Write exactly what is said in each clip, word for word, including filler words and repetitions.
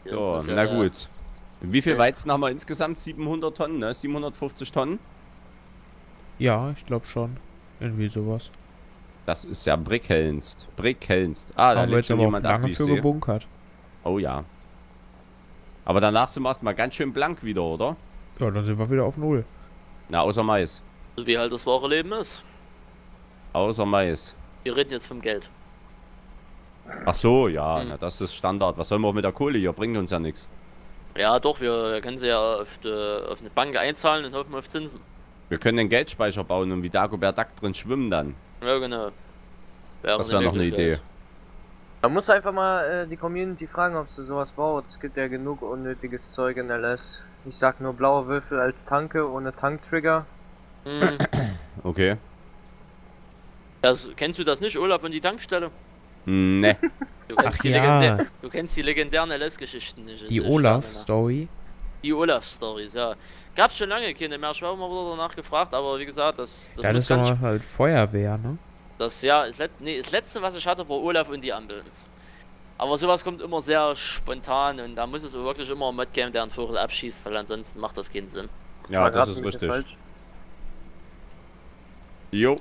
Ja, Ja, muss na ja- gut. Wie viel Ja. Weizen haben wir insgesamt? siebenhundert Tonnen, ne? siebenhundertfünfzig Tonnen? Ja, ich glaube schon. Irgendwie sowas. Das ist ja Brickhelnst. Brickhelnst. Ah, da Haben wir legt jetzt schon aber auch jemand ab, lange wie ich für sehe. gebunkert. Oh ja. Aber danach sind wir erstmal ganz schön blank wieder, oder? Ja, dann sind wir wieder auf Null. Na, außer Mais. So wie halt das wahre Leben ist. Außer Mais. Wir reden jetzt vom Geld. Ach so, ja, Hm. na, das ist Standard. Was sollen wir auch mit der Kohle hier? Bringt uns ja nichts. Ja, doch, wir können sie ja auf, die, auf eine Bank einzahlen und hoffen auf Zinsen. Wir können den Geldspeicher bauen und wie Dagobert Duck drin schwimmen dann. Ja, genau. Wäre Das wäre noch eine Idee. Man muss einfach mal äh, die Community fragen, ob sie sowas baut. Es gibt ja genug unnötiges Zeug in L S. Ich sag nur blaue Würfel als Tanke ohne Tanktrigger. Hm. Okay. Das, kennst du das nicht, Olaf, und die Tankstelle? Hm, ne. Du kennst, Ach die, ja. legendär, du kennst die legendären L S-Geschichten nicht. Die Ich- Olaf-Story. Die Olaf-Stories, ja. Gab's schon lange keine mehr. Ich habe immer wieder danach gefragt, aber wie gesagt, das, das Ja, das muss ist doch ganz. mal halt Feuerwehr, ne? Das, ja, das, Let nee, das letzte, was ich hatte, war Olaf und die Ampeln. Aber sowas kommt immer sehr spontan und da muss es wirklich immer ein Mod geben, der einen Vogel abschießt, weil ansonsten macht das keinen Sinn. Ja, das Verrat ist mich nicht richtig. falsch. Jo.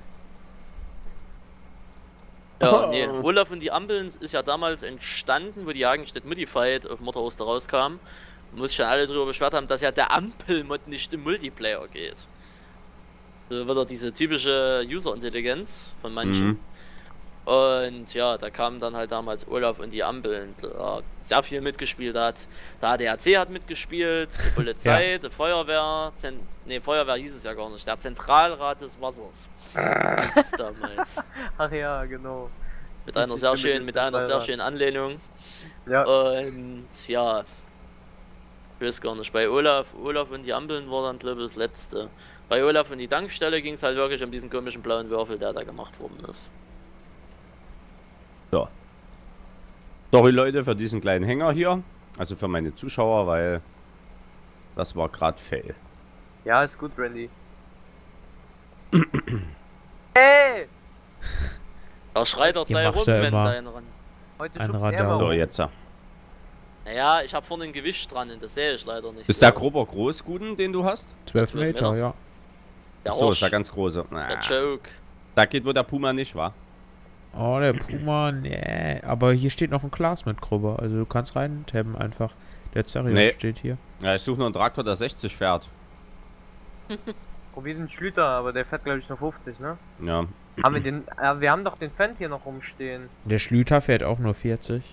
Ja, nee, Olaf und die Ampeln ist ja damals entstanden, wo die Jagenstedt Modified auf Motorhoster rauskam. Muss sich dann alle darüber beschwert haben, dass ja der Ampelmod nicht im Multiplayer geht. So wieder diese typische User-Intelligenz von manchen. Mhm. Und ja, da kamen dann halt damals Olaf und die Ampeln, da sehr viel mitgespielt hat. Der A D A C hat mitgespielt, die Polizei, die Feuerwehr, Zen nee, Feuerwehr hieß es ja gar nicht, der Zentralrat des Wassers. Hieß es damals. Ach ja, genau. Mit einer Ich sehr stimme schönen, dem mit einer sehr Zentralrat. schönen Anlehnung. Ja, Und ja, ich weiß gar nicht, bei Olaf, Olaf und die Ampeln war dann glaube ich das letzte. Bei Olaf und die Tankstelle ging es halt wirklich um diesen komischen blauen Würfel, der da gemacht worden ist. So. Sorry Leute für diesen kleinen Hänger hier. Also für meine Zuschauer, weil das war gerade fail. ja, ist gut, Randy. Hey! Da schreit er Die gleich macht rum, ja wenn immer dein ran. Heute Ein schubst Radar. er mal So, rum. jetzt. ja. Naja, ich habe vorne ein Gewicht dran und das sehe ich leider nicht. Ist so. der grober Großguten, den du hast? zwölf zwölf Meter, Meter. ja. Der So, Arsch, ist der ganz große. der Na, Joke. da geht wohl der Puma nicht, wa? Oh, der Puma, nee. Aber hier steht noch ein Glas mit Grubber. Also du kannst rein tabben einfach. Der Zerion Nee. steht hier. Ja, ich suche nur einen Traktor, der sechzig fährt. Probier den Schlüter, aber der fährt glaube ich nur fünfzig, ne? Ja. Haben wir den. Äh, wir haben doch den Fendt hier noch rumstehen. Der Schlüter fährt auch nur vierzig.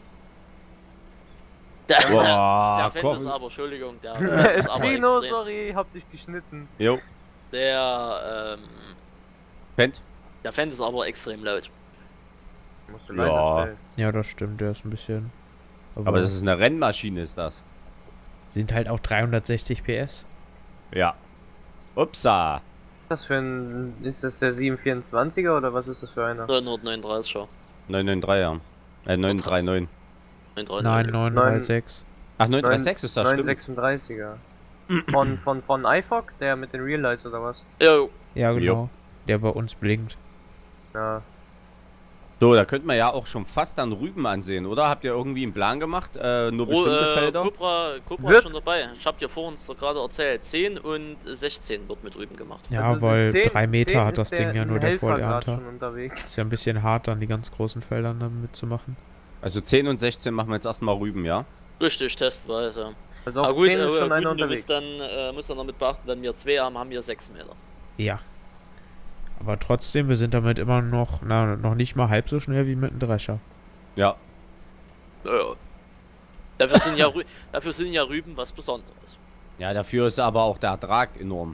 Der, Boah, der Fendt komm. ist aber, Entschuldigung, der Fendt ist aber Tino, extrem. sorry, hab dich geschnitten. Jo. Der, ähm, Fendt. der Fendt ist aber extrem laut. Musst du Ja. leiser stellen. Ja, das stimmt, der ist ein bisschen. Aber das ist eine Rennmaschine, ist das. sind halt auch dreihundertsechzig P S. Ja. Upsa. Was für ein. Ist das der sieben vierundzwanziger oder was ist das für einer? neunhundertneununddreißiger. neun neun drei, ja. Äh, neun drei neun. Nein, neun drei sechs. Ach, neun drei sechs ist das, neun stimmt. sechsunddreißiger. Von, von, von I F O C, der mit den Real Lights oder was? Jo, Ja, genau. Jo. Der bei uns blinkt. Ja. So, da könnte man ja auch schon fast dann Rüben ansehen, oder? Habt ihr irgendwie einen Plan gemacht? Äh, nur Pro, bestimmte äh, Felder? Cobra, Cobra Wird- ist schon dabei. Ich hab dir vor uns doch gerade erzählt. zehn und sechzehn wird mit drüben gemacht. Ja, Also weil zehn- drei Meter zehn hat ist das Ding ja in nur der Helfer grad Vollernter. schon unterwegs. Ist ja ein bisschen hart, dann die ganz großen Feldern dann mitzumachen. Also zehn und sechzehn machen wir jetzt erstmal Rüben, ja? Richtig, testweise. Also Aber auf gut, zehn äh, ist schon gut, einer du unterwegs. musst dann, äh, musst dann damit beachten, wenn wir zwei haben, haben wir sechs Meter. Ja. Aber trotzdem, wir sind damit immer noch, na, noch nicht mal halb so schnell wie mit einem Drescher. Ja. Ja, ja. Dafür sind ja, Rü dafür sind ja Rüben was Besonderes. Ja, dafür ist aber auch der Ertrag enorm.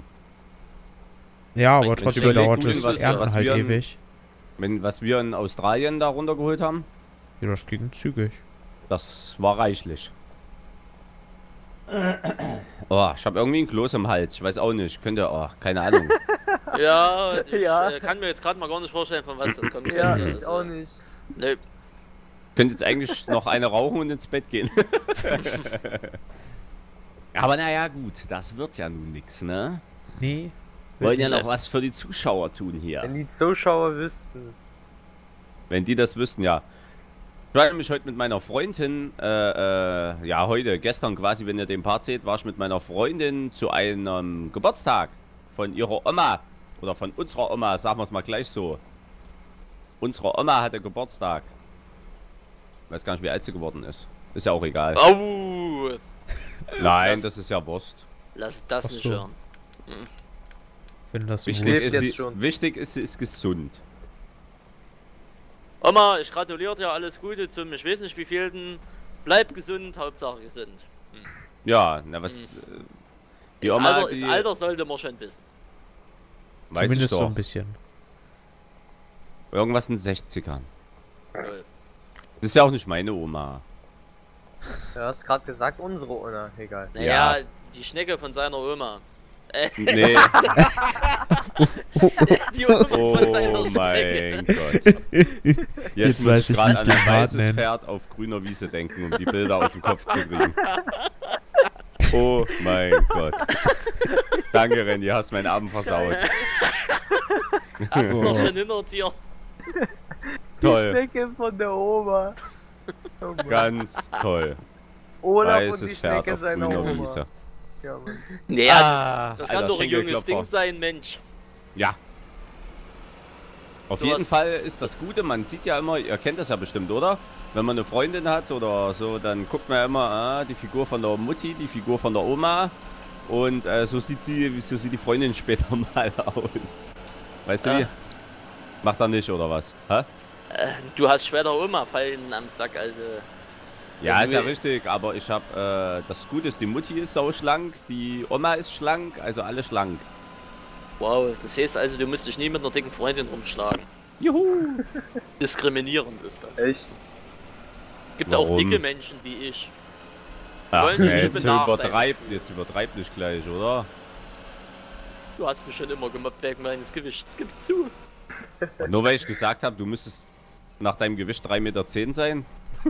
Ja, aber Wenn ich trotzdem überleg, dauert du, das was- Ernten was halt wir an- ewig. Wenn, was wir in Australien da runtergeholt haben, Ja, das ging zügig. das war reichlich. Oh, ich habe irgendwie einen Kloß im Hals. Ich weiß auch nicht. Könnt ihr, oh, keine Ahnung. Ja, ich Ja. Äh, kann mir jetzt gerade mal gar nicht vorstellen, von was das kommt. Ja, Also, ich auch nicht. Nö. Könnt jetzt eigentlich noch eine rauchen und ins Bett gehen. Aber naja, gut. Das wird ja nun nix, ne? Nee. Wollen ja noch was für die Zuschauer tun hier. Wenn die Zuschauer wüssten. Wenn die das wüssten, ja. Ich war nämlich heute mit meiner Freundin, äh, äh, ja heute, gestern quasi, wenn ihr den Part seht, war ich mit meiner Freundin zu einem Geburtstag von ihrer Oma. Oder von unserer Oma, sagen wir es mal gleich so. Unsere Oma hatte Geburtstag. Weiß gar nicht, wie alt sie geworden ist. Ist ja auch egal. Au! Nein, das- das ist ja Wurst. Lass das Ach nicht so. hören. Wenn das Wichtig lebt ist, jetzt sie, schon. wichtig ist, sie ist gesund. Oma, ich gratuliere dir, alles Gute zum, ich weiß nicht wie vielten. Bleib gesund, Hauptsache gesund. Ja, na was... äh, Die Das Oma, Alter, die, das Alter sollte man schon wissen. weiß ich zumindest so doch. ein bisschen. Irgendwas in den sechzigern. Jawohl. Das ist ja auch nicht meine Oma. Du hast gerade gesagt, unsere Oma. Egal. Naja, Ja. die Schnecke von seiner Oma. Äh, Nee. die Oma von Oh seiner Schnecke. mein Gott. Jetzt, Jetzt muss weiß ich ich gerade nicht an den ein Part weißes nennen. Pferd auf grüner Wiese denken, um die Bilder aus dem Kopf zu kriegen. Oh mein Gott. Danke, Renny, hast meinen Abend versaut. Hast du Oh. doch schon hinter dir. Die Toll, Schnecke von der Oma. Oh Mann. ganz toll. Olaf und die Weißes Pferd Schnecke auf seiner grüner Oma. Wiese. Ja, Mann. Naja, Ah, das, das kann alter doch ein junges Schenkelklopfer. Ding sein, Mensch. Ja. Auf Du jeden hast- Fall ist das Gute, man sieht ja immer, ihr kennt das ja bestimmt, oder? Wenn man eine Freundin hat oder so, dann guckt man ja immer, ah, die Figur von der Mutti, die Figur von der Oma. Und äh, so sieht sie, so sieht die Freundin später mal aus. Weißt du Ja. wie? Macht er nicht, oder was? Hä? Äh, du hast später Oma fallen am Sack, also. Ja, ist ja du- richtig, aber ich hab, äh, das Gute ist, die Mutti ist sau schlank, die Oma ist schlank, also alle schlank. Wow, das heißt also, du musst dich nie mit einer dicken Freundin rumschlagen. Juhu! Diskriminierend ist das. Echt? Gibt auch Warum? dicke Menschen wie ich. Ach, wollen dich nee, nicht jetzt benachteiligen. übertreib, jetzt übertreib nicht gleich, oder? Du hast mich schon immer gemobbt wegen meines Gewichts. Gib zu. Nur weil ich gesagt habe, du müsstest nach deinem Gewicht drei Meter zehn sein?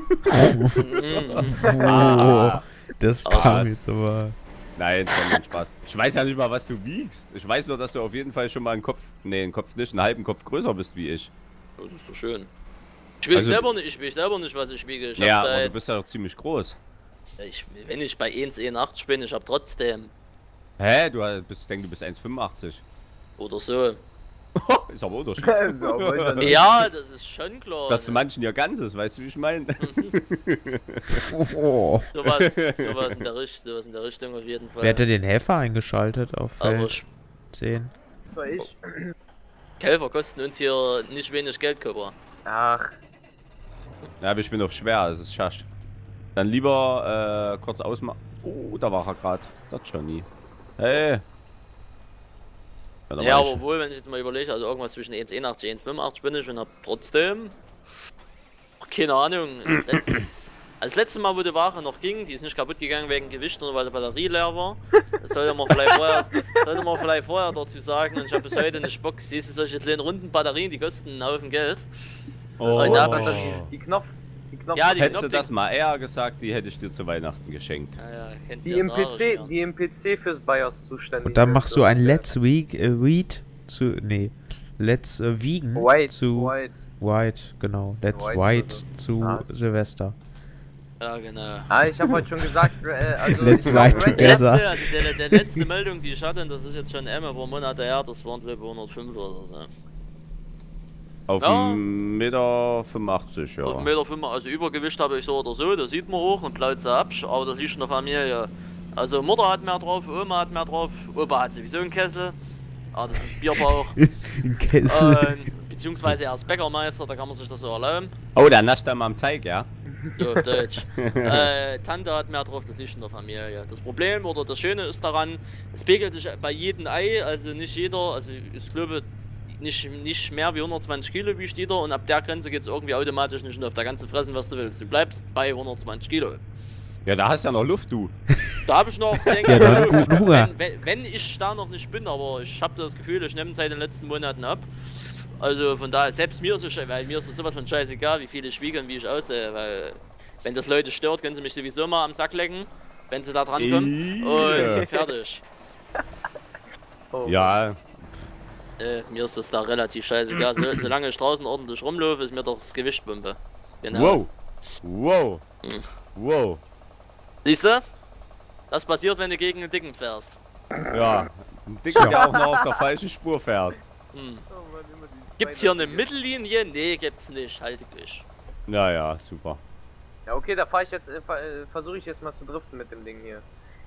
Oh, das Aus kam was? jetzt aber. Nein, das war nur ein Spaß. Ich weiß ja nicht mal, was du wiegst. Ich weiß nur, dass du auf jeden Fall schon mal einen Kopf, nee, einen Kopf nicht, einen halben Kopf größer bist wie ich. Das ist doch schön. Ich weiß Also- selber nicht, ich weiß selber nicht, was ich wiege. Ich hab Ja, aber seit, du bist ja doch ziemlich groß. ich, wenn ich bei eins Komma einundachtzig bin, ich hab trotzdem Hä? Du bist, ich denke, du bist eins Komma fünfundachtzig. oder so. Ist aber Unterschied. Ja, weiß er nicht. Ja, das ist schon klar. Das ist manchen ja Ganzes, weißt du, wie ich meine? Oh. sowas, sowas, in der Richt, sowas in der Richtung auf jeden Fall. Wer hätte den Helfer eingeschaltet auf Aber Feld ich, zehn? Das war ich. Käfer kosten uns hier nicht wenig Geld, Körper. Ach, Ja, aber ich bin auf schwer, es ist Schasch. Dann lieber äh, kurz ausmachen. Oh, da war er gerade. Das Johnny. Hey. Ja, da Ja, war aber ich. wohl, wenn ich jetzt mal überlege, also irgendwas zwischen eins Komma einundachtzig und eins Komma fünfundachtzig bin ich und hab trotzdem, keine Ahnung, das letzte, also das letzte Mal, wo die Ware noch ging, die ist nicht kaputt gegangen wegen Gewicht oder weil die Batterie leer war. Das sollte man vielleicht vorher, sollte man vielleicht vorher dazu sagen, und ich habe bis heute eine Box, siehst du, solche kleinen runden Batterien, die kosten einen Haufen Geld. Oh. Und da- Batterie. Die Knopf. Die Knopf. Ja, die Hättest du Knopfding- das mal eher gesagt, die hätte ich dir zu Weihnachten geschenkt. Naja, kennst die du ja im P C, Drahre, die im P C fürs BIOS zuständig Und dann sind. machst du ein Und, äh, Let's Week, äh, Read zu. Nee. Let's äh, Wiegen White, zu. White. White, genau. Let's White White oder zu Ah, Silvester. Ja, genau. Ah, ich habe heute schon gesagt, äh, also Let's ich glaub, White Red Der Dead- together. letzte, also der, der letzte Meldung, die ich hatte, und das ist jetzt schon einmal paar Monate her, das waren glaube ich hundertfünf oder so. Auf Ja. einen Meter fünfundachtzig, ja. Auf einen Meter fünf, also Übergewicht habe ich so oder so, das sieht man hoch und laut so absch, aber das liegt in der Familie. Also Mutter hat mehr drauf, Oma hat mehr drauf, Opa hat sowieso einen Kessel, ah, das ist Bierbauch, Ein Kessel. ähm, beziehungsweise er ist Bäckermeister, da kann man sich das so erlauben, Oh, der nascht dann mal am Teig, ja? so auf Deutsch. äh, Tante hat mehr drauf, das liegt in der Familie. Das Problem oder das Schöne ist daran, es pegelt sich bei jedem Ei, also nicht jeder, also ich glaube, nicht, nicht mehr wie hundertzwanzig Kilo wiegt jeder und ab der Grenze geht es irgendwie automatisch nicht auf der ganzen fressen, was du willst. Du bleibst bei hundertzwanzig Kilo. Ja, da hast du ja noch Luft, du. Da habe ich noch, denke Ja, dann ich, guten Hunger. wenn, wenn, wenn ich da noch nicht bin, aber ich habe das Gefühl, ich nehme seit den letzten Monaten ab. Also von daher, selbst mir ist es, weil mir ist es sowas von scheißegal, wie viel ich wiege und wie ich aussehe, weil wenn das Leute stört, können sie mich sowieso mal am Sack lecken, wenn sie da dran kommen Ja. und fertig. Oh, Ja, Äh, mir ist das da relativ scheißegal, so, solange ich draußen ordentlich rumlaufe, ist mir doch das Gewicht Bombe. Genau. wow. Wow. Wow. Siehst du? Das passiert, wenn du gegen einen Dicken fährst. Ja. Ein Dicker, der auch noch auf der falschen Spur fährt. Hm. Oh Mann, immer dieses Gibt's hier eine Zweideutige. Mittellinie? Nee, gibt's nicht. Halte ich. Naja, super. Ja, okay, da fahre ich jetzt, äh, versuche ich jetzt mal zu driften mit dem Ding hier.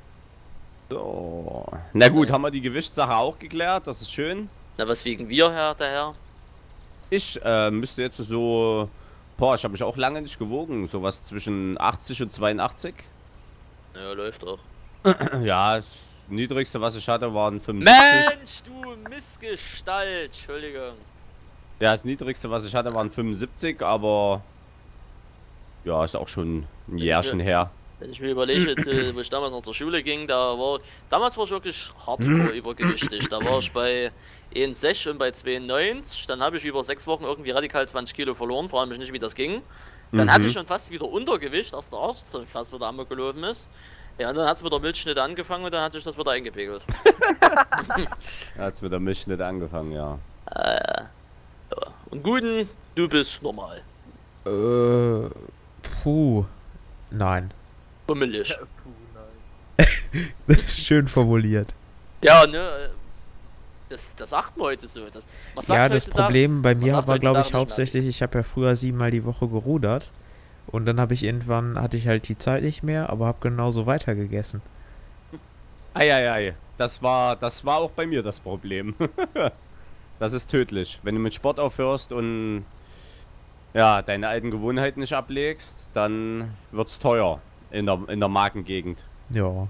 So. Na gut, haben wir die Gewichtssache auch geklärt. Das ist schön. Na, was wiegen wir, Herr, der Herr? Ich äh, müsste jetzt so... Boah, ich habe mich auch lange nicht gewogen. Sowas zwischen achtzig und zweiundachtzig. Ja, läuft doch. Ja, das niedrigste, was ich hatte, waren fünfundsiebzig. Mensch, du Missgestalt. Entschuldigung. Ja, das niedrigste, was ich hatte, waren fünfundsiebzig, aber... Ja, ist auch schon ein Jährchen her. Wenn ich mir überlege, äh, wo ich damals noch zur Schule ging, da war... Damals war ich wirklich hardcore übergewichtig. Da war ich bei eins Komma sechs und bei zweiundneunzig. Dann habe ich über sechs Wochen irgendwie radikal zwanzig Kilo verloren. Frage mich nicht, wie das ging. Dann Mhm. hatte ich schon fast wieder Untergewicht, dass der Arsch fast wieder einmal gelaufen ist. Ja, und dann hat es mit der Milchschnitte angefangen und dann hat sich das wieder eingepegelt. Da hat's mit der Milchschnitte angefangen, ja. Äh, ja. Und Guten, du bist normal. Äh, puh. Nein. Bummelig. Puh, nein. Schön formuliert. Ja, ne, das, das achten wir heute so. Das, was sagt Ja, das heutzutage- Problem bei man mir sagt war, glaube ich, heutzutage nicht mehr. hauptsächlich, ich habe ja früher siebenmal die Woche gerudert. Und dann habe ich irgendwann, hatte ich halt die Zeit nicht mehr, aber habe genauso weiter gegessen. Eieiei, das war, das war auch bei mir das Problem. Das ist tödlich. Wenn du mit Sport aufhörst und ja, deine alten Gewohnheiten nicht ablegst, dann wird's teuer in der, in der Magengegend. Ja.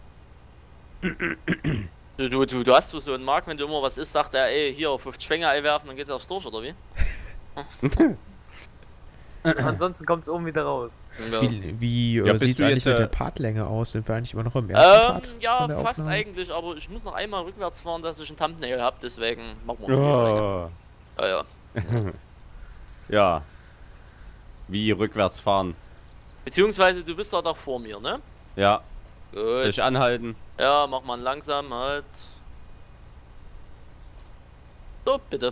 Du, du, du, du hast so einen Markt, wenn du immer was isst, sagt er, ey, hier auf fünfzig Schwänger Ei werfen, dann geht's aufs durch, oder wie? Ansonsten kommt es oben wieder raus. Ja, Wie, wie Ja, äh, bist sieht es du eigentlich jetzt, mit äh, der Partlänge aus? Sind wir eigentlich immer noch im ersten Part? ähm, ja von der fast Aufnahme? eigentlich, aber ich muss noch einmal rückwärts fahren, dass ich ein Thumbnail habe, deswegen machen wir noch länger. Ja. Ja, ja. Ja. Wie rückwärts fahren. Beziehungsweise du bist da doch vor mir, ne? Ja, Gut. dich anhalten. Ja, mach mal langsam halt. So, bitte.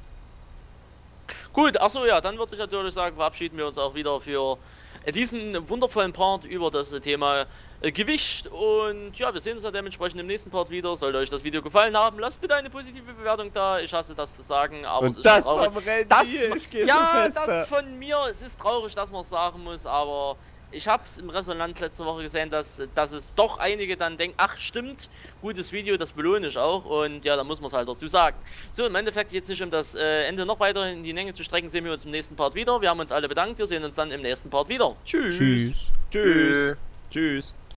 Gut, achso, ja, dann würde ich natürlich sagen, verabschieden wir uns auch wieder für diesen wundervollen Part über das Thema äh, Gewicht. Und ja, wir sehen uns ja dementsprechend im nächsten Part wieder. Sollte euch das Video gefallen haben, lasst bitte eine positive Bewertung da. Ich hasse das zu sagen, aber es Und ist das schon traurig. vom Rennen Das, hier, ich geh ja, so fest. das von mir. Es ist traurig, dass man es sagen muss, aber ich habe es im Resonanz letzte Woche gesehen, dass, dass es doch einige dann denken, ach stimmt, gutes Video, das belohne ich auch. Und ja, da muss man es halt dazu sagen. So, im Endeffekt jetzt nicht, um das äh, Ende noch weiter in die Länge zu strecken, sehen wir uns im nächsten Part wieder. Wir haben uns alle bedankt, wir sehen uns dann im nächsten Part wieder. Tschüss. Tschüss. Tschüss. Tschüss.